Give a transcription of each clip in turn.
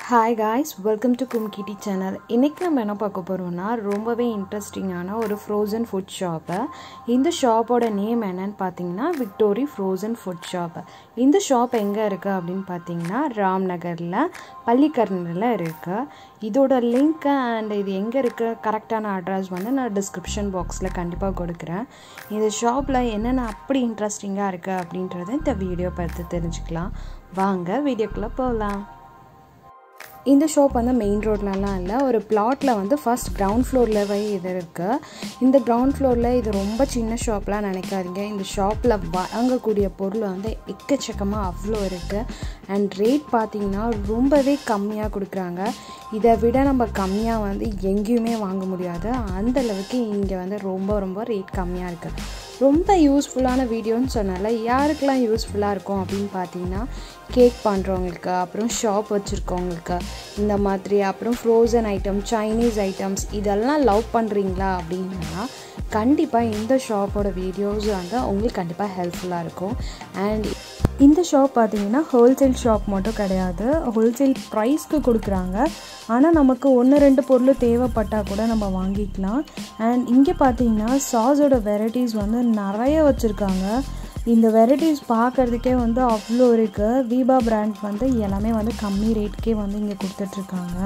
Hi guys, welcome to Kumkiti channel. இன்னைக்கு நம்ம என்ன பார்க்க போறோம்னா ரொம்பவே இன்ட்ரஸ்டிங்கான ஒரு frozen food shop. இந்த ஷாப்போட நேம் என்னன்னு பாத்தீங்கன்னா விக்டோரி frozen food shop. இந்த ஷாப் எங்க இருக்கு அப்படினு பாத்தீங்கன்னா ராம்நகர்ல பள்ளிக்கரணையில இருக்கு. இதோட லிங்க் and இது எங்க இருக்கு கரெக்ட்டான அட்ரஸ் வந்து நான் description boxல கண்டிப்பா கொடுக்கிறேன். இந்த ஷாப்ல என்னென்ன அப்படி இன்ட்ரஸ்டிங்கா இருக்கு அப்படிங்கறதை இந்த வீடியோ பார்த்து தெரிஞ்சுக்கலாம். வாங்க வீடியோக்குள்ள போலாம். இந்த ஷாப் வந்து மெயின் ரோட்லலாம் இல்லை, ஒரு பிளாட்ல வந்து ஃபர்ஸ்ட் கிரவுண்ட் ஃப்ளோர்லவே இது இருக்குது. இந்த கிரவுண்ட் ஃப்ளோரில் இது ரொம்ப சின்ன ஷாப்லாம் நினைக்காதீங்க. இந்த ஷாப்பில் வாங்கக்கூடிய பொருள் வந்து எக்கச்சக்கமாக அவ்வளோ இருக்குது. அண்ட் ரேட் பார்த்திங்கன்னா ரொம்பவே கம்மியாக கொடுக்குறாங்க. இதை விட நம்ம கம்மியாக வந்து எங்கேயுமே வாங்க முடியாது. அந்தளவுக்கு இங்கே வந்து ரொம்ப ரேட் கம்மியாக இருக்குது. ரொம்ப யூஸ்ஃபுல்லான வீடியோன்னு சொன்னால யாருக்கெல்லாம் யூஸ்ஃபுல்லாக இருக்கும் அப்படின்னு பார்த்தீங்கன்னா கேக் பண்ணுறவங்களுக்கு, அப்புறம் ஷாப் வச்சுருக்கவங்களுக்கு, இந்த மாதிரி அப்புறம் ஃப்ரோசன் ஐட்டம், சைனீஸ் ஐட்டம்ஸ் இதெல்லாம் லவ் பண்ணுறீங்களா அப்படின்னா கண்டிப்பாக இந்த ஷாப்போட வீடியோஸ் வந்து உங்களுக்கு கண்டிப்பாக ஹெல்ப்ஃபுல்லாக இருக்கும். அண்ட் இந்த ஷாப் பார்த்தீங்கன்னா ஹோல்சேல் ஷாப் மட்டும் கிடையாது, ஹோல்சேல் ப்ரைஸ்க்கு கொடுக்குறாங்க. ஆனால் நமக்கு 1-2 பொருள் தேவைப்பட்டால் கூட நம்ம வாங்கிக்கலாம். அண்ட் இங்கே பார்த்தீங்கன்னா சாஸோட வெரைட்டிஸ் வந்து நிறைய வச்சுருக்காங்க. இந்த வெரைட்டிஸ் பார்க்குறதுக்கே வந்து அவ்வளோ இருக்குது. வீபா பிராண்ட் வந்து எல்லாமே வந்து கம்மி ரேட்கே வந்து இங்கே கொடுத்துட்ருக்காங்க.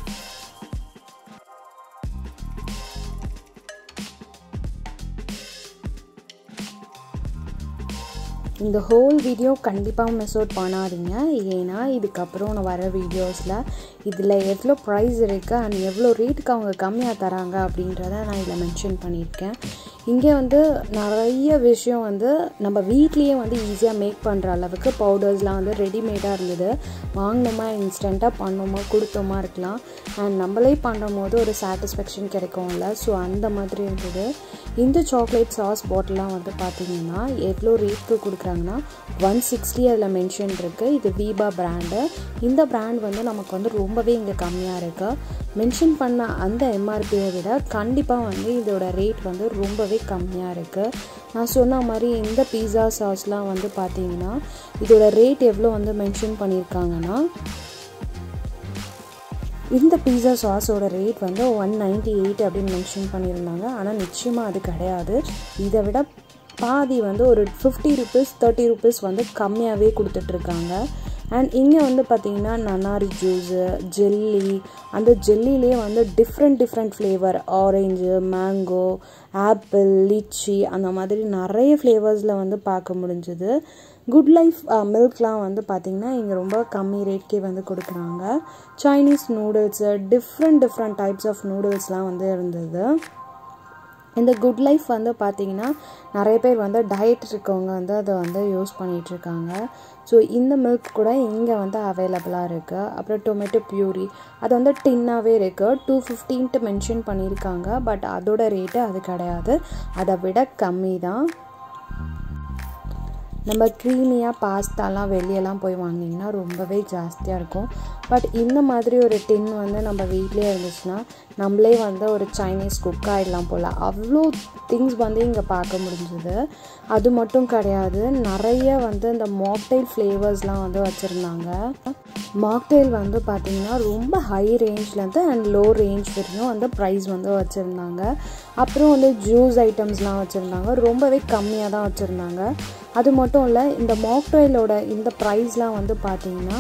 இந்த ஹோல் வீடியோ கண்டிப்பாக மிஸ் அவுட் பண்ணாதீங்க. ஏன்னா இதுக்கப்புறம் நான் வர வீடியோஸில் இதில் எவ்வளோ ப்ரைஸ் இருக்குது அண்ட் எவ்வளோ ரேட்டுக்கு அவங்க கம்மியாக தராங்க அப்படின்றத நான் இதில் மென்ஷன் பண்ணியிருக்கேன். இங்கே வந்து நிறைய விஷயம் வந்து நம்ம வீட்லேயே வந்து ஈஸியாக மேக் பண்ணுற அளவுக்கு பவுடர்ஸ்லாம் வந்து ரெடிமேடாக இருந்தது. வாங்கினோமா இன்ஸ்டண்ட்டாக பண்ணோமா கொடுத்தோமா இருக்கலாம். அண்ட் நம்மளே பண்ணும் போது ஒரு சாட்டிஸ்ஃபேக்ஷன் கிடைக்கும்ல, ஸோ அந்த மாதிரி இருந்தது. இந்த சாக்லேட் சாஸ் பாட்டிலாம் வந்து பார்த்திங்கன்னா எவ்வளோ ரேட்க்கு கொடுக்குறாங்கன்னா 160 அதில் மென்ஷன் இருக்குது. இது வீபா பிராண்டு. இந்த பிராண்ட் வந்து நமக்கு வந்து ரொம்பவே இங்கே கம்மியாக இருக்குது. மென்ஷன் பண்ண அந்த எம்ஆர்பியை விட கண்டிப்பாக வந்து இதோட ரேட் வந்து ரொம்பவே கம்மியாக இருக்குது. நான் சொன்ன மாதிரி இந்த பீஸா சாஸ்லாம் வந்து பார்த்திங்கன்னா இதோட ரேட் எவ்வளோ வந்து மென்ஷன் பண்ணியிருக்காங்கன்னா இந்த பீஸா சாஸோட ரேட் வந்து 198 அப்படின்னு மென்ஷன் பண்ணியிருந்தாங்க. ஆனால் நிச்சயமாக அது கிடையாது. இதை விட பாதி வந்து ஒரு 50 ரூபீஸ் 30 ரூபீஸ் வந்து கம்மியாகவே கொடுத்துட்ருக்காங்க. அண்ட் இங்கே வந்து பார்த்திங்கன்னா நன்னாரி ஜூஸு, ஜெல்லி, அந்த ஜெல்லிலே வந்து different flavour, orange, mango, apple, lychee, அந்த மாதிரி நிறைய ஃப்ளேவர்ஸில் வந்து பார்க்க முடிஞ்சுது. குட் லைஃப் மில்க்லாம் வந்து பார்த்திங்கன்னா இங்கே ரொம்ப கம்மி ரேட்கே வந்து கொடுக்குறாங்க. Chinese noodles, different types of நூடுல்ஸ்லாம் வந்து இருந்தது. இந்த குட் லைஃப் வந்து பார்த்திங்கன்னா நிறைய பேர் வந்து டயட் இருக்கவங்க வந்து அதை வந்து யூஸ் பண்ணிகிட்ருக்காங்க. ஸோ இந்த மில்க் கூட இங்கே வந்து அவைலபிளாக இருக்குது. அப்புறம் டொமேட்டோ பியூரி அது வந்து டின்னாகவே இருக்குது. 250 மென்ஷன் பண்ணியிருக்காங்க. பட் அதோட ரேட்டு அது கிடையாது, அதை விட கம்மி தான். நம்ம க்ரீமியாக பாஸ்தாலாம் வெளியெல்லாம் போய் வாங்கினீங்கன்னா ரொம்பவே ஜாஸ்தியாக இருக்கும். பட் இந்த மாதிரி ஒரு டின் வந்து நம்ம வீட்டிலே இருந்துச்சுன்னா நம்மளே வந்து ஒரு சைனீஸ் குக் ஆகிடலாம் போல். அவ்வளோ திங்ஸ் வந்து இங்கே பார்க்க முடிஞ்சுது. அது மட்டும் கிடையாது, நிறைய வந்து இந்த மாக்டெயில் ஃப்ளேவர்ஸ்லாம் வந்து வச்சுருந்தாங்க. மாக்டெயில் வந்து பார்த்திங்கன்னா ரொம்ப ஹை ரேஞ்ச்லேருந்து அண்ட் லோ ரேஞ்ச் வரையும் வந்து ப்ரைஸ் வந்து வச்சுருந்தாங்க. அப்புறம் வந்து ஜூஸ் ஐட்டம்ஸ்லாம் வச்சுருந்தாங்க. ரொம்பவே கம்மியாக தான் வச்சுருந்தாங்க. அது மட்டும் இல்லை, இந்த மாக்டெயிலோட இந்த ப்ரைஸ்லாம் வந்து பார்த்திங்கன்னா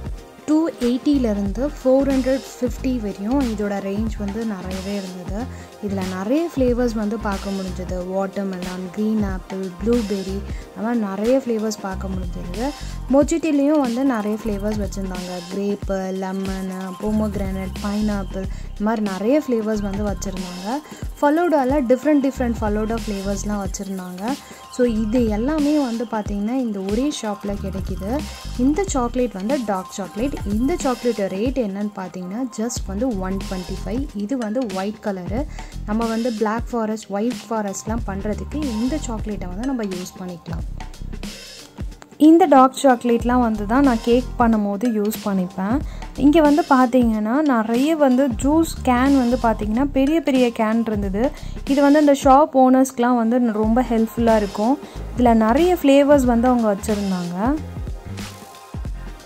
280 450 வரையும் இதோட ரேஞ்ச் வந்து நிறையவே இருந்தது. இதில் நிறைய ஃப்ளேவர்ஸ் வந்து பார்க்க முடிஞ்சது. வாட்டர்மெலான், க்ரீன் ஆப்பிள், ப்ளூபெர்ரி, அந்த மாதிரி நிறைய ஃப்ளேவர்ஸ் பார்க்க முடிஞ்சது. மொஜிட்டிலையும் வந்து நிறைய ஃப்ளேவர்ஸ் வச்சுருந்தாங்க. கிரேப்பு, லெமனு, பொமோகிரானட், பைனாப்பிள், இந்த மாதிரி நிறைய ஃப்ளேவர்ஸ் வந்து வச்சுருந்தாங்க. ஃபலூடாவில் டிஃப்ரெண்ட் ஃபலூடா ஃப்ளேவர்ஸ்லாம் வச்சுருந்தாங்க. ஸோ இது எல்லாமே வந்து பார்த்திங்கன்னா இந்த ஒரே ஷாப்பில் கிடைக்கிது. இந்த சாக்லேட் வந்து டார்க் சாக்லேட். இந்த சாக்லேட்டோட ரேட் என்னன்னு பார்த்தீங்கன்னா ஜஸ்ட் வந்து 125. இது வந்து ஒயிட் கலரு. நம்ம வந்து பிளாக் ஃபாரஸ்ட், ஒயிட் ஃபாரஸ்ட்லாம் பண்ணுறதுக்கு இந்த சாக்லேட்டை வந்து நம்ம யூஸ் பண்ணிக்கலாம். இந்த டார்க் சாக்லேட்லாம் வந்து தான் நான் கேக் பண்ணும் போது யூஸ் பண்ணிப்பேன். இங்கே வந்து பார்த்திங்கன்னா நிறைய வந்து ஜூஸ் கேன் வந்து பார்த்திங்கன்னா பெரிய கேன் இருந்தது. இது வந்து இந்த ஷாப் ஓனர்ஸ்க்கெலாம் வந்து ரொம்ப ஹெல்ப்ஃபுல்லாக இருக்கும். இதில் நிறைய ஃப்ளேவர்ஸ் வந்து அவங்க வச்சுருந்தாங்க.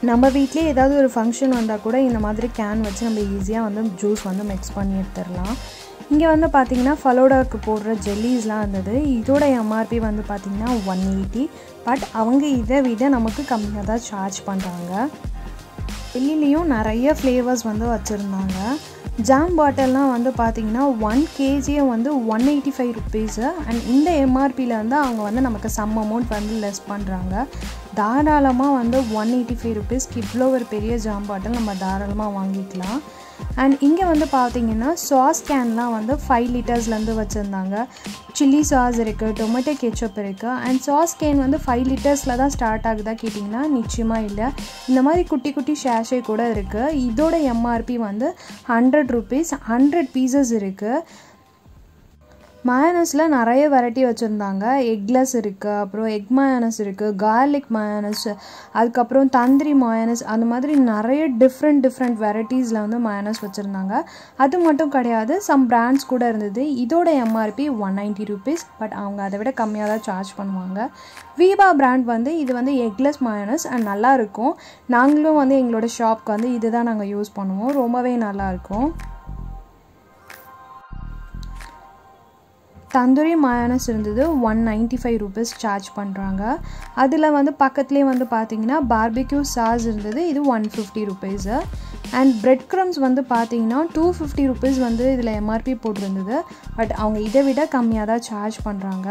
நம்ம வீட்லேயே ஏதாவது ஒரு ஃபங்க்ஷன் வந்தால் கூட இந்த மாதிரி கேன் வச்சு நம்ம ஈஸியாக வந்து ஜூஸ் வந்து மிக்ஸ் பண்ணி எடுத்துடலாம். இங்கே வந்து பார்த்திங்கன்னா ஃபலோடாவுக்கு போடுற ஜெல்லிஸ்லாம் இருந்தது. இதோட எம்ஆர்பி வந்து பார்த்திங்கன்னா 180. பட் அவங்க இதை விட நமக்கு கம்மியாக தான் சார்ஜ் பண்ணுறாங்க. வெளியிலையும் நிறைய ஃப்ளேவர்ஸ் வந்து வச்சுருந்தாங்க. ஜாம் பாட்டில்லாம் வந்து பார்த்திங்கன்னா 1 kg வந்து 185 ருபீஸு. அண்ட் இந்த எம்ஆர்பியில் வந்து அவங்க வந்து நமக்கு சம் அமௌண்ட் வந்து லெஸ் பண்ணுறாங்க. தாராளமாக வந்து 185 ருபீஸ்க்கு இவ்வளோ ஒரு பெரிய ஜாம் பாட்டில் நம்ம தாராளமாக வாங்கிக்கலாம். அண்ட் இங்கே வந்து பார்த்திங்கன்னா சாஸ் கேன்லாம் வந்து 5 லிட்டர்ஸ்லேருந்து வச்சுருந்தாங்க. சில்லி சாஸ் இருக்குது, டொமேட்டோ கெச்சப் இருக்குது. அண்ட் சாஸ் கேன் வந்து 5 லிட்டர்ஸில் தான் ஸ்டார்ட் ஆகுதா கேட்டிங்கன்னா நிச்சயமாக இல்லை. இந்த மாதிரி குட்டி குட்டி ஷேஷே கூட இருக்குது. இதோட எம்ஆர்பி வந்து 100 ருபீஸ். 100 பீசஸ் இருக்குது. மயோனஸில் நிறைய வெரைட்டி வச்சுருந்தாங்க. எக்லெஸ் இருக்குது, அப்புறம் எக் மயோனஸ் இருக்குது, கார்லிக் மயோனஸ், அதுக்கப்புறம் தந்திரி மயோனஸ், அந்த மாதிரி நிறைய டிஃப்ரெண்ட் வெரைட்டிஸில் வந்து மயோனஸ் வச்சுருந்தாங்க. அது மட்டும் கிடையாது, சம் பிராண்ட்ஸ் கூட இருந்தது. இதோட எம்ஆர்பி 190 ருபீஸ். பட் அவங்க அதை விட கம்மியாக தான் சார்ஜ் பண்ணுவாங்க. வீபா பிராண்ட் வந்து இது வந்து எக்லெஸ் மயோனஸ் அண்ட் நல்லாயிருக்கும். நாங்களும் வந்து எங்களோட ஷாப்க்கு வந்து இது தான் நாங்கள் யூஸ் பண்ணுவோம். ரொம்பவே நல்லாயிருக்கும். தந்தூரி மயோனஸ் இருந்தது. 195 ருபீஸ் சார்ஜ் பண்ணுறாங்க. அதில் வந்து பக்கத்துலேயே வந்து பார்த்திங்கன்னா பார்பிக்யூ சாஸ் இருந்தது. இது 150 ருபீஸு. அண்ட் பிரெட் க்ரம்ஸ் வந்து பார்த்திங்கன்னா 250 ருபீஸ் வந்து இதில் எம்ஆர்பி போட்டிருந்தது. பட் அவங்க இதை விட கம்மியாக தான் சார்ஜ் பண்ணுறாங்க.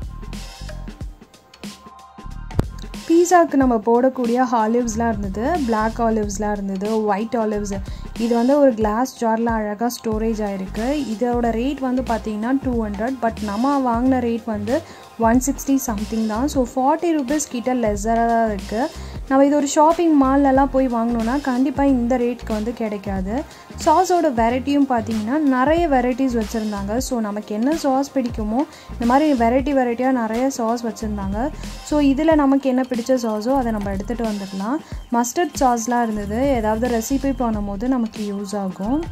பீஸாவுக்கு நம்ம போடக்கூடிய ஆலிவ்ஸ்லாம் இருந்தது. பிளாக் ஆலிவ்ஸ்லாம் இருந்தது, ஒயிட் ஆலிவ்ஸ். இது வந்து ஒரு கிளாஸ் ஜாரில் அழகாக ஸ்டோரேஜ் ஆகிருக்கு. இதோட ரேட் வந்து பார்த்திங்கன்னா 200. பட் நம்ம வாங்கின ரேட் வந்து 160 சம்திங் தான். ஸோ 40 ருபீஸ் கிட்ட லெஸ்ஸராக தான் இருக்குது. நம்ம இது ஒரு ஷாப்பிங் மால்லலாம் போய் வாங்கினோன்னா கண்டிப்பாக இந்த ரேட்க்கு வந்து கிடைக்காது. சாஸோட வெரைட்டியும் பார்த்திங்கன்னா நிறைய வெரைட்டிஸ் வச்சுருந்தாங்க. ஸோ நமக்கு என்ன சாஸ் பிடிக்குமோ இந்த மாதிரி வெரைட்டியாக நிறைய சாஸ் வச்சுருந்தாங்க. ஸோ இதில் நமக்கு என்ன பிடிச்ச சாஸோ அதை நம்ம எடுத்துகிட்டு வந்துடலாம். மஸ்டர்ட் சாஸ்லாம் இருந்தது. ஏதாவது ரெசிபி பண்ணும்போது நமக்கு யூஸ் ஆகும்.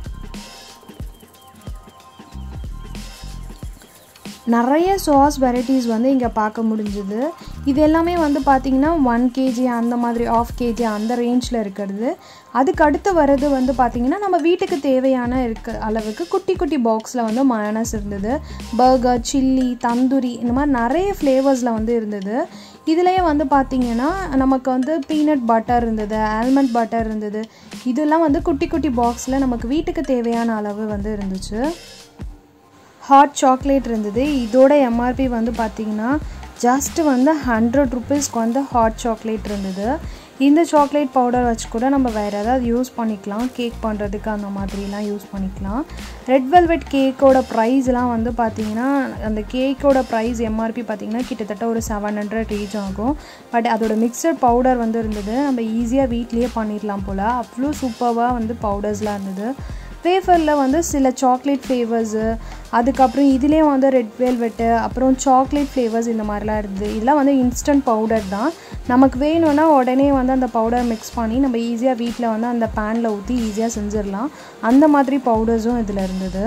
நிறைய சாஸ் வெரைட்டிஸ் வந்து இங்கே பார்க்க முடிஞ்சுது. இது எல்லாமே வந்து பார்த்திங்கன்னா 1 kg அந்த மாதிரி, 1/2 kg அந்த ரேஞ்சில் இருக்கிறது. அதுக்கு அடுத்து வர்றது வந்து பார்த்திங்கன்னா நம்ம வீட்டுக்கு தேவையான அளவுக்கு குட்டி குட்டி பாக்ஸில் வந்து மயோனஸ் இருந்தது. பர்கர், சில்லி, தந்தூரி, இந்த மாதிரி நிறைய ஃப்ளேவர்ஸில் வந்து இருந்தது. இதுலேயே வந்து பார்த்திங்கன்னா நமக்கு வந்து பீனட் பட்டர் இருந்தது, ஆல்மண்ட் பட்டர் இருந்தது. இதெல்லாம் வந்து குட்டி குட்டி பாக்ஸில் நமக்கு வீட்டுக்கு தேவையான அளவு வந்து இருந்துச்சு. ஹாட் சாக்லேட் இருந்தது. இதோட எம்ஆர்பி வந்து பார்த்திங்கன்னா ஜஸ்ட்டு வந்து 100 ருபீஸ்க்கு வந்து ஹாட் சாக்லேட் இருந்தது. இந்த சாக்லேட் பவுடர் வச்சு கூட நம்ம வேறு ஏதாவது யூஸ் பண்ணிக்கலாம். கேக் பண்ணுறதுக்கு அந்த மாதிரிலாம் யூஸ் பண்ணிக்கலாம். ரெட் வெல்வெட் கேக்கோட ப்ரைஸ்லாம் வந்து பார்த்திங்கன்னா அந்த கேக்கோட ப்ரைஸ் எம்ஆர்பி பார்த்திங்கன்னா கிட்டத்தட்ட ஒரு 700 ரீச் ஆகும். பட் அதோட மிக்சர் பவுடர் வந்து இருந்தது. நம்ம ஈஸியாக வீட்லேயே பண்ணிடலாம் போல். அவ்வளோ சூப்பராக வந்து பவுடர்ஸ்லாம் இருந்தது. வேஃபரில் வந்து சில சாக்லேட் ஃப்ளேவர்ஸு, அதுக்கப்புறம் இதுலேயே வந்து ரெட் வெல்வெட்டு, அப்புறம் சாக்லேட் ஃப்ளேவர்ஸ் இந்த மாதிரிலாம் இருந்தது. இதெல்லாம் வந்து இன்ஸ்டன்ட் பவுடர் தான். நமக்கு வேணும்னா உடனே வந்து அந்த பவுடர் மிக்ஸ் பண்ணி நம்ம ஈஸியாக வீட்டில் வந்து அந்த பேனில் ஊற்றி ஈஸியாக செஞ்சிடலாம். அந்த மாதிரி பவுடர்ஸும் இதில் இருந்தது.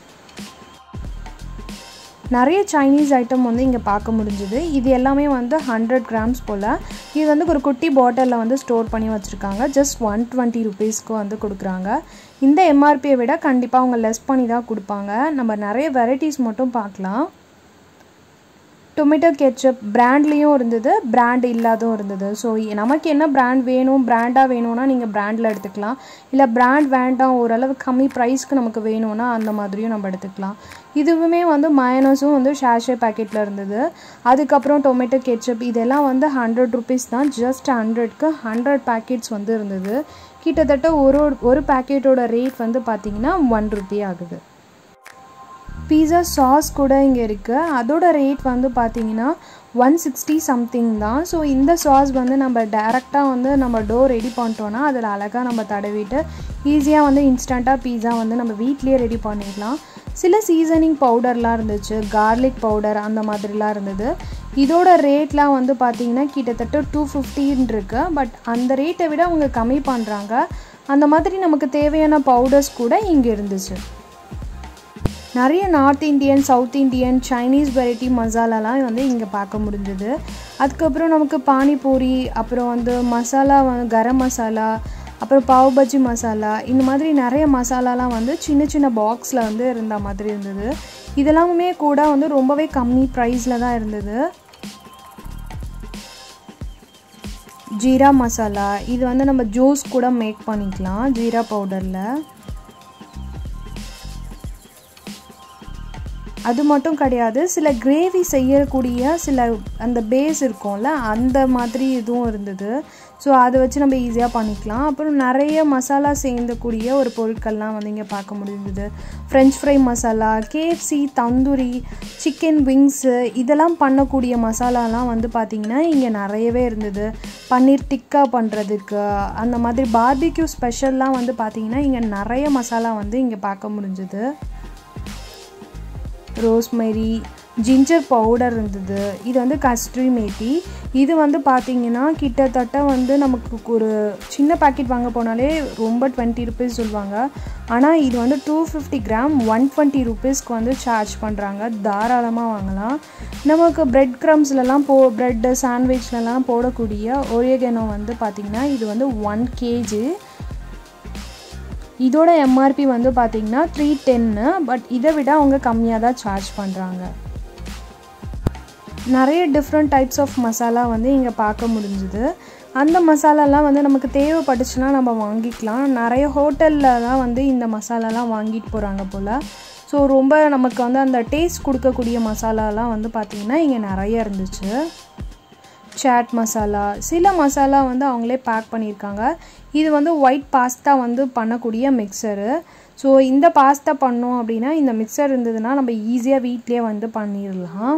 நிறைய சைனீஸ் ஐட்டம் வந்து இங்கே பார்க்க முடிஞ்சுது. இது எல்லாமே வந்து 100 கிராம்ஸ் போல். இது வந்து ஒரு குட்டி பாட்டிலில் வந்து ஸ்டோர் பண்ணி வச்சுருக்காங்க. ஜஸ்ட் 120 ருபீஸ்க்கு வந்து கொடுக்குறாங்க. இந்த எம்ஆர்பியை விட கண்டிப்பாக அவங்க லெஸ் பண்ணி தான் கொடுப்பாங்க. நம்ம நிறைய வெரைட்டிஸ் மட்டும் பார்க்கலாம். டொமேட்டோ கெச்சப் பிராண்ட்லேயும் இருந்தது, பிராண்ட் இல்லாதும் இருந்தது. ஸோ நமக்கு என்ன பிராண்ட் வேணும், பிராண்டாக வேணும்னா நீங்கள் பிராண்டில் எடுத்துக்கலாம். இல்லை பிராண்ட் வேண்டாம், ஓரளவு கம்மி ப்ரைஸ்க்கு நமக்கு வேணும்னா அந்த மாதிரியும் நம்ம எடுத்துக்கலாம். இதுவுமே வந்து மயோனஸும் வந்து ஷாஷே பேக்கெட்டில் இருந்தது. அதுக்கப்புறம் டொமேட்டோ கெச்சப் இதெல்லாம் வந்து 100 ருபீஸ் தான். ஜஸ்ட் 100க்கு 100 பேக்கெட்ஸ் வந்து இருந்தது. கிட்டத்தட்ட ஒரு பேக்கெட்டோட ரேட் வந்து பார்த்திங்கன்னா 1 ரூபி ஆகுது. பீஸா சாஸ் கூட இங்கே இருக்குது. அதோட ரேட் வந்து பார்த்திங்கன்னா 160 சம்திங் தான். ஸோ இந்த சாஸ் வந்து நம்ம டேரெக்டாக வந்து நம்ம டோ ரெடி பண்ணிட்டோன்னா அதில் அழகாக நம்ம தடவிட்டு ஈஸியாக வந்து இன்ஸ்டண்ட்டாக பீஸா வந்து நம்ம வீட்லேயே ரெடி பண்ணிடலாம். சில சீசனிங் பவுடர்லாம் இருந்துச்சு, கார்லிக் பவுடர் அந்த மாதிரிலாம் இருந்தது. இதோட ரேட்லாம் வந்து பார்த்திங்கன்னா கிட்டத்தட்ட 250 இருக்குது. பட் அந்த ரேட்டை விட அவங்க கம்மி பண்ணுறாங்க. அந்த மாதிரி நமக்கு தேவையான பவுடர்ஸ் கூட இங்கே இருந்துச்சு. நிறைய north Indian, south Indian, Chinese variety மசாலாலாம் வந்து இங்கே பார்க்க முடிஞ்சது. அதுக்கப்புறம் நமக்கு பானிபூரி, அப்புறம் வந்து மசாலா கரம் மசாலா, அப்புறம் பாவ் பஜ்ஜி மசாலா, இந்த மாதிரி நிறைய மசாலாலாம் வந்து சின்ன சின்ன பாக்ஸில் வந்து இருந்த மாதிரி இருந்தது. இதெல்லாமே கூட வந்து ரொம்பவே கம்மி ப்ரைஸில் தான் இருந்தது. ஜீரா மசாலா, இது வந்து நம்ம ஜூஸ் கூட மேக் பண்ணிக்கலாம் ஜீரா பவுடரில். அது மட்டும் கிடையாது, சில கிரேவி செய்யக்கூடிய சில அந்த பேஸ் இருக்கும்ல, அந்த மாதிரி இதுவும் இருந்தது. ஸோ அதை வச்சு நம்ம ஈஸியாக பண்ணிக்கலாம். அப்புறம் நிறைய மசாலா சேர்ந்தக்கூடிய ஒரு பொருட்கள்லாம் வந்து இங்கே பார்க்க முடிஞ்சது. French fry masala, KFC, tandoori, chicken wings, இதெல்லாம் பண்ணக்கூடிய மசாலாலாம் வந்து பார்த்திங்கன்னா இங்கே நிறையவே இருந்தது. பன்னீர் டிக்கா பண்ணுறதுக்கு அந்த மாதிரி பார்பிக்யூ ஸ்பெஷல்லாம் வந்து பார்த்திங்கன்னா இங்கே நிறைய மசாலா வந்து இங்கே பார்க்க முடிஞ்சது. ரோஸ்மெரி, ஜிஞ்சர் பவுடர் இருந்தது. இது வந்து கஸ்தூரி மேத்தி. இது வந்து பார்த்திங்கன்னா கிட்டத்தட்ட வந்து நமக்கு ஒரு சின்ன பேக்கெட் வாங்க போனாலே ரொம்ப 20 ருபீஸ் சொல்லுவாங்க. ஆனால் இது வந்து 250 கிராம் 120 ருபீஸ்க்கு வந்து சார்ஜ் பண்ணுறாங்க. தாராளமாக வாங்கலாம். நமக்கு பிரெட் க்ரம்ஸ்லலாம் ப்ரெட்டு சாண்ட்விச்லலாம் போடக்கூடிய ஒரியகனோ வந்து பார்த்திங்கன்னா இது வந்து 1 kg. இதோட எம்ஆர்பி வந்து பார்த்திங்கன்னா 310. பட் இதை விட அவங்க கம்மியாக தான் சார்ஜ் பண்ணுறாங்க. நிறைய டிஃப்ரெண்ட் டைப்ஸ் ஆஃப் மசாலா வந்து இங்கே பார்க்க முடிஞ்சுது. அந்த மசாலாலாம் வந்து நமக்கு தேவைப்பட்டுச்சுன்னா நம்ம வாங்கிக்கலாம். நிறைய ஹோட்டலில் தான் வந்து இந்த மசாலாலாம் வாங்கிட்டு போகிறாங்க போல். ஸோ ரொம்ப நமக்கு வந்து அந்த டேஸ்ட் கொடுக்கக்கூடிய மசாலாலாம் வந்து பார்த்திங்கன்னா இங்கே நிறைய இருந்துச்சு. சாட் மசாலா, சில மசாலா வந்து அவங்களே பேக் பண்ணியிருக்காங்க. இது வந்து ஒயிட் பாஸ்தா வந்து பண்ணக்கூடிய மிக்சரு. ஸோ இந்த பாஸ்தா பண்ணோம் அப்படின்னா இந்த மிக்சர் இருந்ததுன்னா நம்ம ஈஸியாக வீட்லேயே வந்து பண்ணிடலாம்.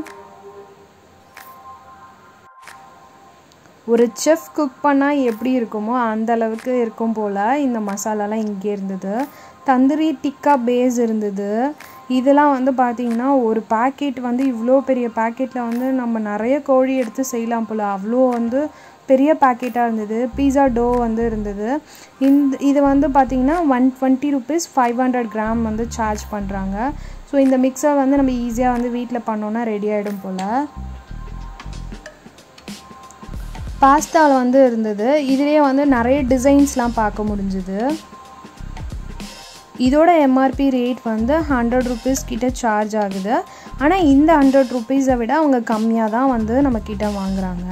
ஒரு செஃப் குக் பண்ணால் எப்படி இருக்குமோ அந்த அளவுக்கு இருக்கும் போல் இந்த மசாலாலாம் இங்கே இருந்தது. தந்தூரி டிக்கா பேஸ் இருந்தது. இதெல்லாம் வந்து பார்த்திங்கன்னா ஒரு பேக்கெட் வந்து இவ்வளோ பெரிய பேக்கெட்டில் வந்து நம்ம நிறைய கோழி எடுத்து செய்யலாம் போல், அவ்வளோ வந்து பெரிய பேக்கெட்டாக இருந்தது. பீஸா டோ வந்து இருந்தது. இது வந்து பார்த்திங்கன்னா 120 ருபீஸ் 500 கிராம் வந்து சார்ஜ் பண்ணுறாங்க. ஸோ இந்த மிக்சர் வந்து நம்ம ஈஸியாக வந்து வீட்டில் பண்ணோன்னா ரெடி ஆகிடும் போல். பாஸ்தாவில் வந்து இருந்தது. இதுலேயே வந்து நிறைய டிசைன்ஸ்லாம் பார்க்க முடிஞ்சுது. இதோட எம்ஆர்பி ரேட் வந்து 100 ருபீஸ் கிட்ட சார்ஜ் ஆகுது. ஆனால் இந்த 100 ருபீஸை விட அவங்க கம்மியாக தான் வந்து நம்மக்கிட்ட வாங்குகிறாங்க.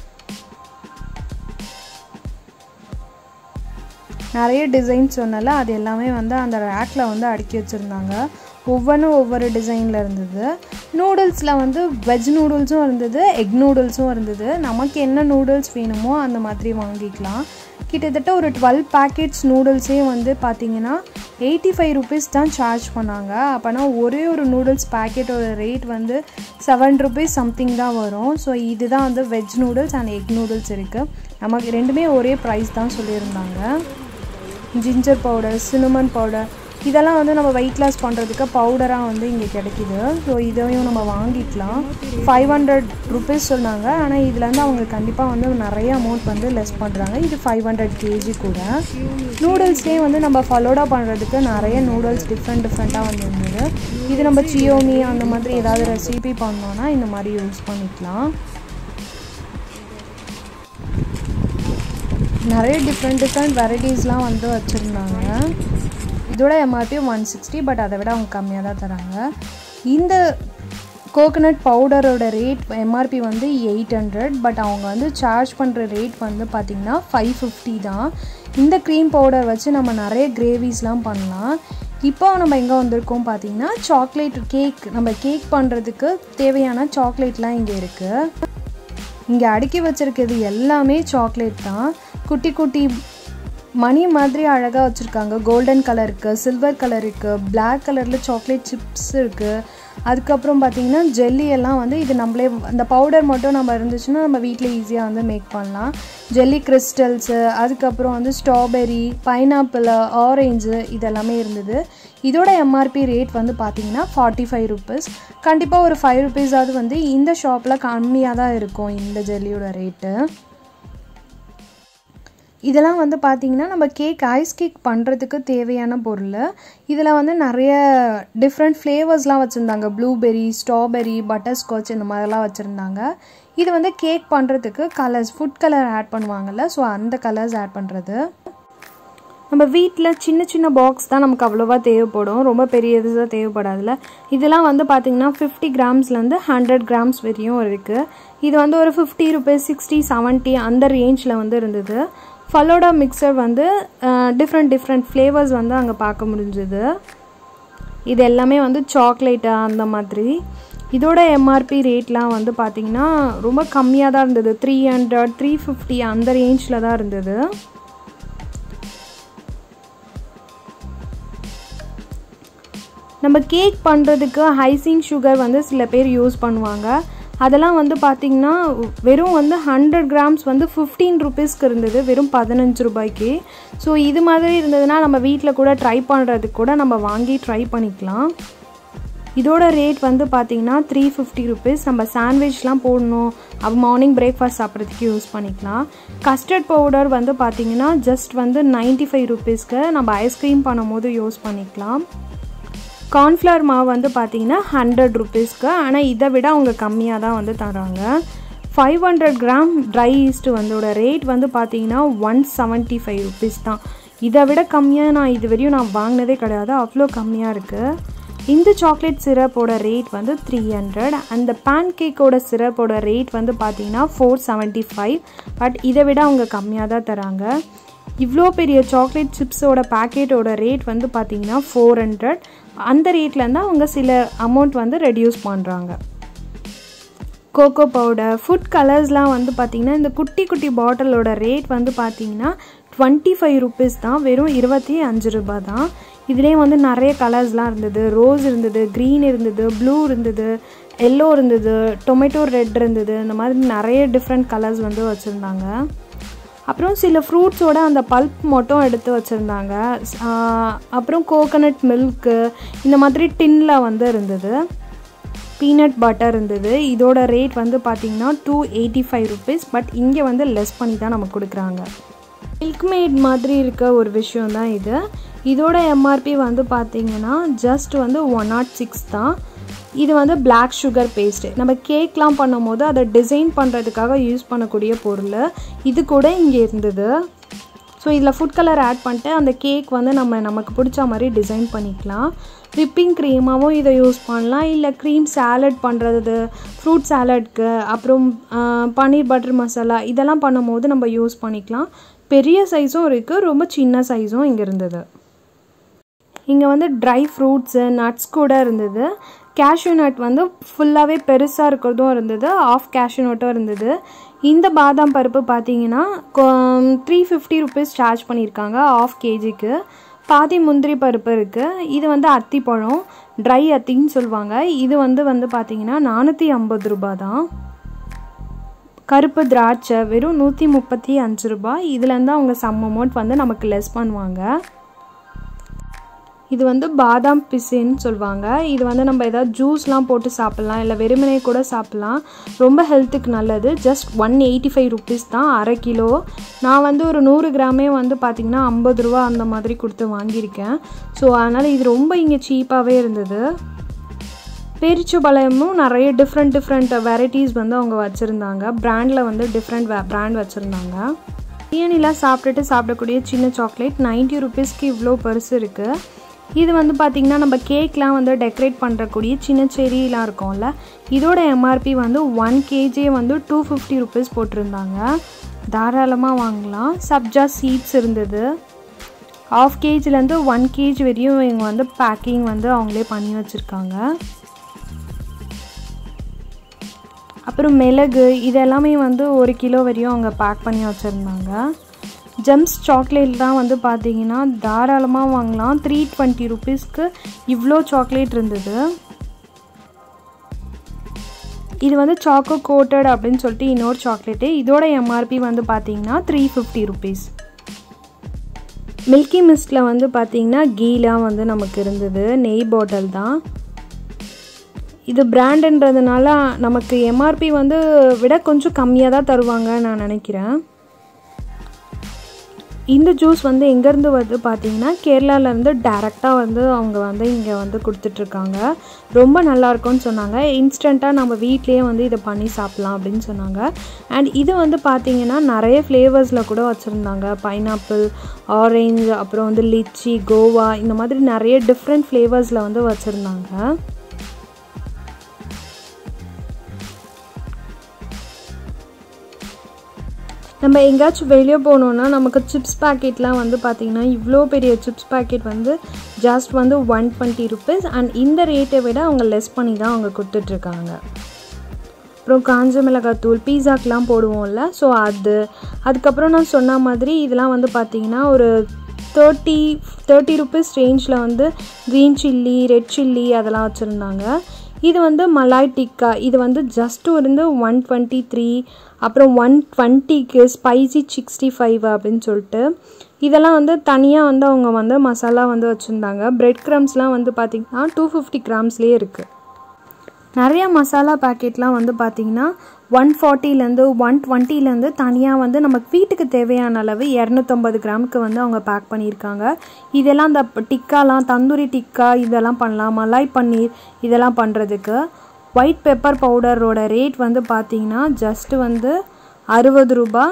நிறைய டிசைன்ஸ் சொன்னால அது எல்லாமே வந்து அந்த ரேக்கில் வந்து அடுக்கி வச்சுருந்தாங்க. ஒவ்வொன்றும் ஒவ்வொரு டிசைனில் இருந்தது. நூடுல்ஸில் வந்து வெஜ் நூடுல்ஸும் இருந்தது, எக் நூடுல்ஸும் இருந்தது. நமக்கு என்ன நூடுல்ஸ் வேணுமோ அந்த மாதிரி வாங்கிக்கலாம். கிட்டத்தட்ட ஒரு 12 பேக்கெட்ஸ் நூடுல்ஸே வந்து பார்த்திங்கன்னா 85 ருபீஸ் தான் சார்ஜ் பண்ணாங்க. அப்போனா ஒரே ஒரு நூடுல்ஸ் பேக்கெட்டோட ரேட் வந்து 7 ருபீஸ் சம்திங் தான் வரும். ஸோ இதுதான் வந்து veg noodles and egg noodles இருக்குது. நமக்கு ரெண்டுமே ஒரே ப்ரைஸ் தான் சொல்லியிருந்தாங்க. ஜிஞ்சர் பவுடர், சினமன் பவுடர், இதெல்லாம் வந்து நம்ம வெயிட் லாஸ் பண்ணுறதுக்கு பவுடராக வந்து இங்கே கிடைக்கிது. ஸோ இதையும் நம்ம வாங்கிக்கலாம். 500 ருபீஸ் சொன்னாங்க. ஆனால் இதில் வந்து அவங்க கண்டிப்பாக வந்து நிறைய அமௌண்ட் வந்து லெஸ் பண்ணுறாங்க. இது 500 kg கூட. நூடுல்ஸ்லேயே வந்து நம்ம ஃபலோடா பண்ணுறதுக்கு நிறைய நூடுல்ஸ் டிஃப்ரெண்ட்டாக வந்து இருந்தது. இது நம்ம சியோமி அந்த மாதிரி ஏதாவது ரெசிபி பண்ணோன்னா இந்த மாதிரி யூஸ் பண்ணிக்கலாம். நிறைய டிஃப்ரெண்ட் வெரைட்டிஸ்லாம் வந்து வச்சுருந்தாங்க. இதோட எம்ஆர்பி 160. பட் அதை விட அவங்க கம்மியாக தான் தராங்க. இந்த கோகோனட் பவுடரோட ரேட் எம்ஆர்பி வந்து 800. பட் அவங்க வந்து சார்ஜ் பண்ணுற ரேட் வந்து பார்த்திங்கன்னா 550 தான். இந்த க்ரீம் பவுடர் வச்சு நம்ம நிறைய கிரேவிஸ்லாம் பண்ணலாம். இப்போ நம்ம எங்கே வந்திருக்கோம் பார்த்திங்கன்னா சாக்லேட் கேக். நம்ம கேக் பண்ணுறதுக்கு தேவையான சாக்லேட்லாம் இங்கே இருக்குது. இங்கே அடுக்கி வச்சுருக்கிறது எல்லாமே சாக்லேட் தான். குட்டி குட்டி மணி மாதிரி அழகாக வச்சுருக்காங்க. கோல்டன் கலர் இருக்குது, சில்வர் கலர் இருக்குது, பிளாக் கலரில் சாக்லேட் சிப்ஸ் இருக்குது. அதுக்கப்புறம் பார்த்திங்கன்னா ஜெல்லி எல்லாம் வந்து இது நம்மளே அந்த பவுடர் மட்டும் நம்ம இருந்துச்சுன்னா நம்ம வீட்டில் ஈஸியாக வந்து மேக் பண்ணலாம். ஜெல்லி கிறிஸ்டல்ஸு, அதுக்கப்புறம் வந்து ஸ்ட்ராபெரி, பைனாப்பிள், ஆரஞ்சு இதெல்லாமே இருந்தது. இதோட எம்ஆர்பி ரேட் வந்து பார்த்திங்கன்னா 45 ருபீஸ். கண்டிப்பாக ஒரு 5 ருபீஸாவது வந்து இந்த ஷாப்பில் கம்மியாக தான் இருக்கும் இந்த ஜெல்லியோட ரேட்டு. இதெல்லாம் வந்து பார்த்திங்கன்னா நம்ம ஐஸ் கேக் பண்ணுறதுக்கு தேவையான பொருள். இதில் வந்து நிறைய டிஃப்ரெண்ட் ஃப்ளேவர்ஸ்லாம் வச்சுருந்தாங்க. ப்ளூபெர்ரி, ஸ்ட்ராபெர்ரி, பட்டர்ஸ்காட்ச் இந்த மாதிரிலாம் வச்சுருந்தாங்க. இது வந்து கேக் பண்ணுறதுக்கு கலர்ஸ், ஃபுட் கலர் ஆட் பண்ணுவாங்கள்ல, ஸோ அந்த கலர்ஸ் ஆட் பண்ணுறது. நம்ம வீட்டில் சின்ன சின்ன பாக்ஸ் தான் நமக்கு அவ்வளோவா தேவைப்படும், ரொம்ப பெரிய இதுதான் தேவைப்படாதுல்ல. இதெல்லாம் வந்து பார்த்திங்கன்னா 50 கிராம்ஸ்லேருந்து 100 கிராம்ஸ் வரையும் இருக்குது. இது வந்து ஒரு 50 ரூபீஸ், 60, 70 அந்த ரேஞ்சில் வந்து இருந்தது. ஃபலோடா மிக்சர் வந்து டிஃப்ரெண்ட் ஃப்ளேவர்ஸ் வந்து அங்கே பார்க்க முடிஞ்சுது. இது எல்லாமே வந்து சாக்லேட்டு அந்த மாதிரி. இதோட எம்ஆர்பி ரேட்லாம் வந்து பார்த்திங்கன்னா ரொம்ப கம்மியாக தான் இருந்தது. 300, 350 அந்த ரேஞ்சில் தான் இருந்தது. நம்ம கேக் பண்ணுறதுக்கு ஹைசிங் சுகர் வந்து சில பேர் யூஸ் பண்ணுவாங்க. அதெல்லாம் வந்து பார்த்திங்கன்னா வெறும் வந்து 100 கிராம்ஸ் வந்து 15 ரூபீஸ்க்கு இருந்தது, வெறும் 15 ரூபாய்க்கு. ஸோ இது மாதிரி இருந்ததுன்னா நம்ம வீட்டில் கூட ட்ரை பண்ணுறதுக்கு கூட நம்ம வாங்கி ட்ரை பண்ணிக்கலாம். இதோட ரேட் வந்து பார்த்திங்கன்னா 350 ரூபீஸ். நம்ம சாண்ட்விச்லாம் போடணும், அப்போ மார்னிங் பிரேக்ஃபாஸ்ட் சாப்பிட்றதுக்கு யூஸ் பண்ணிக்கலாம். கஸ்டர்ட் பவுடர் வந்து பார்த்திங்கன்னா ஜஸ்ட் வந்து 95 ரூபீஸ்க்கு நம்ம ஐஸ்கிரீம் பண்ணும் போது யூஸ் பண்ணிக்கலாம். கார்ன்ஃப்ளவர் மாவு வந்து பார்த்திங்கன்னா 100 ரூபீஸ்க்கு, ஆனால் இதை விட அவங்க கம்மியாக தான் வந்து தராங்க. 500 கிராம் ட்ரை ஈஸ்ட் வந்தோட ரேட் வந்து பார்த்திங்கன்னா 175 ரூபீஸ் தான். இதை விட கம்மியாக நான் இது வரையும் நான் வாங்கினதே கிடையாது, அவ்வளோ கம்மியாக இருக்குது. இந்த சாக்லேட் சிரப்போட ரேட் வந்து 300. அந்த பேன் கேக்கோட சிரப்போட ரேட் வந்து பார்த்திங்கன்னா 475. பட் இதை விட அவங்க கம்மியாக தான் தராங்க. இவ்வளோ பெரிய சாக்லேட் சிப்ஸோட பேக்கெட்டோட ரேட் வந்து பார்த்திங்கன்னா 400. அந்த ரேட்லேருந்து அவங்க சில அமௌண்ட் வந்து ரெடியூஸ் பண்ணுறாங்க. கோகோ பவுடர், ஃபுட் கலர்ஸ்லாம் வந்து பார்த்திங்கன்னா இந்த குட்டி குட்டி பாட்டிலோட ரேட் வந்து பார்த்திங்கன்னா 25 ரூபீஸ் தான், வெறும் 25 ரூபா தான். இதுலேயே வந்து நிறைய கலர்ஸ்லாம் இருந்தது. ரோஸ் இருந்தது, க்ரீன் இருந்தது, ப்ளூ இருந்தது, எல்லோ இருந்தது, டொமேட்டோ ரெட் இருந்தது. இந்த மாதிரி நிறைய டிஃப்ரெண்ட் கலர்ஸ் வந்து வச்சுருந்தாங்க. அப்புறம் சில ஃப்ரூட்ஸோட அந்த பல்ப் மட்டும் எடுத்து வச்சுருந்தாங்க. அப்புறம் கோகனட் மில்க்கு இந்த மாதிரி டின்னில் வந்து இருந்தது. பீனட் பட்டர் இருந்தது. இதோட ரேட் வந்து பார்த்திங்கன்னா 285 ரூபீஸ். பட் இங்கே வந்து லெஸ் பண்ணி தான் நமக்கு கொடுக்குறாங்க. மில்க்மேட் மாதிரி இருக்க ஒரு விஷயம் தான் இது. இதோட எம்ஆர்பி வந்து பார்த்திங்கன்னா ஜஸ்ட் வந்து 106 தான். இது வந்து பிளாக் சுகர் பேஸ்ட்டு. நம்ம கேக்லாம் பண்ணும் போது அதை டிசைன் பண்ணுறதுக்காக யூஸ் பண்ணக்கூடிய பொருள் இது கூட இங்கே இருந்தது. ஸோ இதில் ஃபுட் கலர் ஆட் பண்ணிட்டு அந்த கேக் வந்து நமக்கு பிடிச்ச மாதிரி டிசைன் பண்ணிக்கலாம். விப்பிங் க்ரீமாகவும் இதை யூஸ் பண்ணலாம், இல்லை க்ரீம் சாலட் பண்ணுறது, ஃப்ரூட் சாலட்க்கு, அப்புறம் பன்னீர் பட்டர் மசாலா இதெல்லாம் பண்ணும் போது நம்ம யூஸ் பண்ணிக்கலாம். பெரிய சைஸும் இருக்குது, ரொம்ப சின்ன சைஸும் இங்கே இருந்தது. இங்கே வந்து ட்ரை ஃப்ரூட்ஸு, நட்ஸ் கூட இருந்தது. கேஷ்யூ நட் வந்து ஃபுல்லாகவே பெருசாக இருக்கிறதும் இருந்தது, ஆஃப் கேஷ்யூ நட்டும் இருந்தது. இந்த பாதாம் பருப்பு பார்த்தீங்கன்னா 350 ரூபீஸ் சார்ஜ் பண்ணியிருக்காங்க ஆஃப் கேஜிக்கு. பாதி முந்திரி பருப்பு இருக்குது. இது வந்து அத்திப்பழம், ட்ரை அத்தின்னு சொல்லுவாங்க. இது வந்து பார்த்திங்கன்னா 450 ரூபா தான். கருப்பு திராட்சை வெறும் 135 ரூபா. இதுலேருந்து அவங்க சம் அமௌண்ட் வந்து நமக்கு லெஸ் பண்ணுவாங்க. இது வந்து பாதாம் பிசின்னு சொல்லுவாங்க. இது வந்து நம்ம ஏதாவது ஜூஸ்லாம் போட்டு சாப்பிட்லாம், இல்லை வெறுமனே கூட சாப்பிட்லாம். ரொம்ப ஹெல்த்துக்கு நல்லது. ஜஸ்ட் 185 ரூபீஸ் தான், அரை கிலோ. நான் வந்து ஒரு 100 கிராமே வந்து பார்த்திங்கன்னா 50 ரூபா அந்த மாதிரி கொடுத்து வாங்கியிருக்கேன். ஸோ அதனால் இது ரொம்ப இங்கே சீப்பாகவே இருந்தது. பேரிச்சம்பழமும் நிறைய டிஃப்ரெண்ட் வெரைட்டிஸ் வந்து அவங்க வச்சுருந்தாங்க. பிராண்டில் வந்து டிஃப்ரெண்ட் பிராண்ட் வச்சுருந்தாங்க. பிரியாணிலாம் சாப்பிடக்கூடிய சின்ன சாக்லேட் 90 ரூபீஸ்க்கு இவ்வளோ பெருசு இருக்குது. இது வந்து பார்த்திங்கன்னா நம்ம கேக்லாம் வந்து டெக்கரேட் பண்ணுறக்கூடிய சின்ன செரிலாம் இருக்கும்ல, இதோட எம்ஆர்பி வந்து 1 kg வந்து 250 ரூபீஸ் போட்டிருந்தாங்க. தாராளமாக வாங்கலாம். சப்ஜா சீட்ஸ் இருந்தது. ஆஃப் கேஜிலேருந்து 1 kg வரையும் இவங்க வந்து பேக்கிங் வந்து அவங்களே பண்ணி வச்சுருக்காங்க. அப்புறம் மிளகு இதெல்லாமே வந்து 1 கிலோ வரையும் அவங்க பேக் பண்ணி வச்சுருந்தாங்க. ஜெம்ஸ் சாக்லேட் தான் வந்து பார்த்திங்கன்னா தாராளமாக வாங்கலாம். 320 ரூபீஸ்க்கு இவ்வளோ சாக்லேட் இருந்தது. இது வந்து சாக்கோ கோட்டட் அப்படின்னு சொல்லிட்டு இன்னொரு சாக்லேட்டு. இதோட எம்ஆர்பி வந்து பார்த்திங்கன்னா 350 ரூபீஸ். மில்கி மிஸ்ட்டில் வந்து பார்த்திங்கன்னா கீலாம் வந்து நமக்கு இருந்தது. நெய் பாட்டில் தான் இது. பிராண்டுன்றதுனால நமக்கு எம்ஆர்பி வந்து விட கொஞ்சம் கம்மியாக தான் தருவாங்க நான் நினைக்கிறேன். இந்த ஜூஸ் வந்து எங்கேருந்து வருது பார்த்தீங்கன்னா கேரளாவிலேருந்து டேரெக்டாக வந்து அவங்க வந்து இங்கே வந்து கொடுத்துட்ருக்காங்க. ரொம்ப நல்லாயிருக்கும்னு சொன்னாங்க. இன்ஸ்டண்ட்டாக நம்ம வீட்லேயே வந்து இதை பண்ணி சாப்பிட்லாம் அப்படின்னு சொன்னாங்க. அண்ட் இது வந்து பார்த்திங்கன்னா நிறைய ஃப்ளேவர்ஸில் கூட வச்சுருந்தாங்க. பைனாப்பிள், ஆரஞ்சு, அப்புறம் வந்து லிச்சி, கோவா, இந்த மாதிரி நிறைய டிஃப்ரெண்ட் ஃப்ளேவர்ஸில் வந்து வச்சுருந்தாங்க. நம்ம எங்கேயாச்சும் வெளியே போனோன்னா நமக்கு சிப்ஸ் பேக்கெட்லாம் வந்து பார்த்திங்கன்னா இவ்வளோ பெரிய சிப்ஸ் பேக்கெட் வந்து ஜஸ்ட் வந்து 120 rupees. அண்ட் இந்த ரேட்டை விட அவங்க லெஸ் பண்ணி தான் அவங்க கொடுத்துட்ருக்காங்க. அப்புறம் காஞ்ச மிளகாத்தூள் பீஸாக்கெலாம் போடுவோம்ல, ஸோ அதுக்கப்புறம் நான் சொன்ன மாதிரி இதெல்லாம் வந்து பார்த்திங்கன்னா ஒரு 30 rupees ரேஞ்சில் வந்து க்ரீன் சில்லி, ரெட் சில்லி அதெல்லாம் வச்சுருந்தாங்க. இது வந்து மலாய் டிக்கா, இது வந்து ஜஸ்ட்டு வந்து 123. அப்புறம் 120க்கு ஸ்பைசி 65 அப்படின்னு சொல்லிட்டு இதெல்லாம் வந்து தனியாக வந்து அவங்க வந்து மசாலா வந்து வச்சுருந்தாங்க. பிரெட் க்ரம்ஸ்லாம் வந்து பார்த்திங்கன்னா 250 grams இருக்குது. நிறைய மசாலா பேக்கெட்லாம் வந்து பார்த்திங்கன்னா 140லேருந்து 120லேருந்து தனியாக வந்து நமக்கு வீட்டுக்கு தேவையான அளவு 250 grams வந்து அவங்க பேக் பண்ணியிருக்காங்க. இதெல்லாம் இந்த டிக்காலாம், தந்தூரி டிக்கா இதெல்லாம் பண்ணலாம், மலாய் பன்னீர் இதெல்லாம் பண்ணுறதுக்கு. ஒயிட் பெப்பர் பவுடரோட ரேட் வந்து பார்த்திங்கன்னா ஜஸ்ட்டு வந்து 60 ரூபாய்.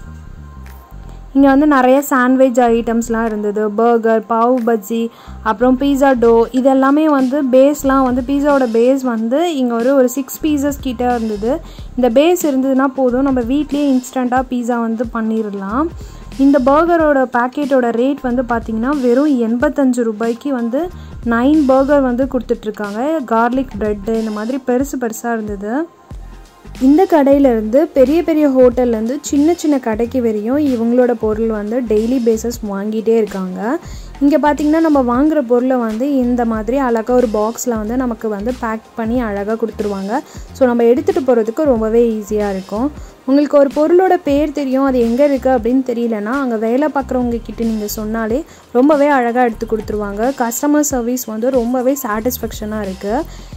இங்கே வந்து நிறைய சாண்ட்விச் ஐட்டம்ஸ்லாம் இருந்தது. பர்கர், பாவ் பஜ்ஜி, அப்புறம் பீஸா டோ இதெல்லாமே வந்து பேஸ்லாம் வந்து பீஸாவோட பேஸ் வந்து இங்கே ஒரு 6 pieces கிட்ட இருந்தது. இந்த பேஸ் இருந்ததுன்னா போதும், நம்ம வீட்லேயே இன்ஸ்டண்ட்டாக பீஸா வந்து பண்ணிடலாம். இந்த பர்கரோட பேக்கெட்டோட ரேட் வந்து பார்த்திங்கன்னா வெறும் 85 ரூபாய்க்கு வந்து 9 பர்கர் வந்து கொடுத்துட்ருக்காங்க. கார்லிக் ப்ரெட்டு இந்த மாதிரி பெருசாக இருந்தது. இந்த கடையிலேருந்து பெரிய பெரிய ஹோட்டல்லேருந்து சின்ன சின்ன கடைக்கு வரையும் இவங்களோட பொருள் வந்து டெய்லி பேஸஸ் வாங்கிட்டே இருக்காங்க. இங்கே பார்த்திங்கன்னா நம்ம வாங்குகிற பொருளை வந்து இந்த மாதிரி அழகாக ஒரு பாக்ஸில் வந்து நமக்கு வந்து பேக் பண்ணி அழகாக கொடுத்துருவாங்க. ஸோ நம்ம எடுத்துகிட்டு போகிறதுக்கு ரொம்பவே ஈஸியாக இருக்கும். உங்களுக்கு ஒரு பொருளோட பேர் தெரியும், அது எங்கே இருக்குது அப்படின்னு தெரியலனா அங்கே வேலை பார்க்குறவங்க கிட்ட நீங்கள் சொன்னாலே ரொம்பவே அழகாக எடுத்து கொடுத்துருவாங்க. கஸ்டமர் சர்வீஸ் வந்து ரொம்பவே சாட்டிஸ்ஃபேக்ஷனாக இருக்குது.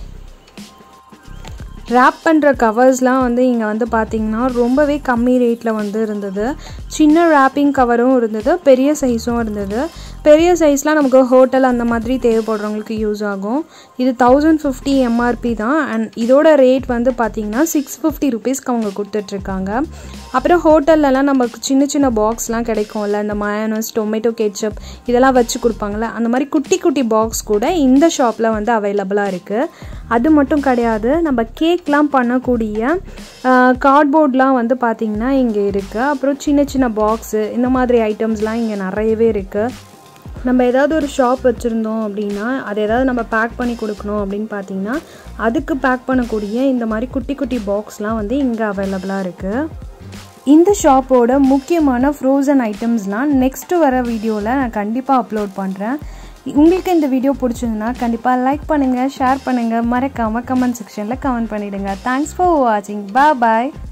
ரேப் பண்ணுற கவர்ஸ்லாம் வந்து இங்கே வந்து பார்த்திங்கன்னா ரொம்பவே கம்மி ரேட்டில் வந்து இருந்தது. சின்ன ரேப்பிங் கவரும் இருந்தது, பெரிய சைஸும் இருந்தது. பெரிய சைஸ்லாம் நமக்கு ஹோட்டல் அந்த மாதிரி தேவைப்படுறவங்களுக்கு யூஸ் ஆகும். இது 1050 MRP தான். அண்ட் இதோட ரேட் வந்து பார்த்திங்கன்னா 650 rupeesக்கு அவங்க கொடுத்துட்ருக்காங்க. அப்புறம் ஹோட்டல்லலாம் நமக்கு சின்ன சின்ன பாக்ஸ்லாம் கிடைக்கும்ல, இந்த மயோனைஸ், டொமேட்டோ கெட்சப் இதெல்லாம் வச்சு கொடுப்பாங்கள்ல, அந்த மாதிரி குட்டி குட்டி பாக்ஸ் கூட இந்த ஷாப்பில் வந்து அவைலபிளாக இருக்குது. அது மட்டும் கிடையாது, நம்ம கேக்லாம் பண்ணக்கூடிய கார்ட்போர்ட்லாம் வந்து பார்த்திங்கன்னா இங்கே இருக்குது. அப்புறம் சின்ன சின்ன பாக்ஸு இந்த மாதிரி ஐட்டம்ஸ்லாம் இங்கே நிறையவே இருக்குது. நம்ம ஏதாவது ஒரு ஷாப் வச்சுருந்தோம் அப்படின்னா அதை ஏதாவது நம்ம பேக் பண்ணி கொடுக்கணும் அப்படின்னு பார்த்திங்கன்னா அதுக்கு பேக் பண்ணக்கூடிய இந்த மாதிரி குட்டி குட்டி பாக்ஸ்லாம் வந்து இங்கே அவைலபிளாக இருக்குது. இந்த ஷாப்போட முக்கியமான ஃப்ரோசன் ஐட்டம்ஸ்லாம் நெக்ஸ்ட்டு வர வீடியோவில் நான் கண்டிப்பாக அப்லோட் பண்ணுறேன். உங்களுக்கு இந்த வீடியோ பிடிச்சிருந்துன்னா கண்டிப்பாக லைக் பண்ணுங்கள், ஷேர் பண்ணுங்கள், மறக்காமல் கமெண்ட் செக்ஷனில் கமெண்ட் பண்ணிவிடுங்க. தேங்க்ஸ் ஃபார் வாட்சிங். பாய்.